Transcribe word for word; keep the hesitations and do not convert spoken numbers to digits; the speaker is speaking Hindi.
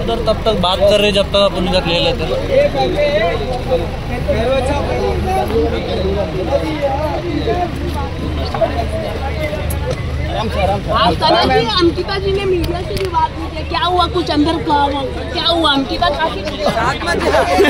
उधर तब तक बात कर रहे जब तक अपन इधर ले लेते। अंकिता जी ने मीडिया से भी बात की, क्या हुआ, कुछ अंदर क्या हुआ, अंकिता काफी